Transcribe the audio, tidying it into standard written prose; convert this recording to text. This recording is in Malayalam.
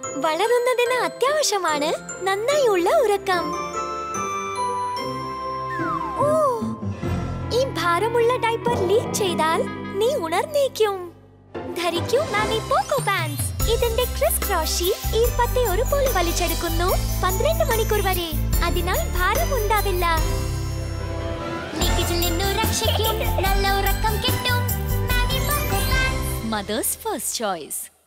വളരുന്നതിന് അത്യാവശ്യമാണ് നന്നായുള്ള ഉറക്കം. ഓ, ഈ ഭാരമുള്ള ഡയപ്പർ ലീക്ക് ചെയ്താൽ നീ ഉണർന്നേക്കും. ധരിക്കൂ MamyPoko Pants. ഇതിന്റെ criss-cross ഷീറ്റ് ഈർപ്പത്തെ ഒരുപോലെ വലിച്ചെടുക്കുന്നു 12 മണിക്കൂർ വരെ. അതിനാൽ ഭാരം ഉണ്ടാവില്ല. ലീക്കേജിൽ നിന്ന് രക്ഷിക്കും, നല്ല ഉറക്കം കിട്ടും. MamyPoko Pants, Mother's first choice.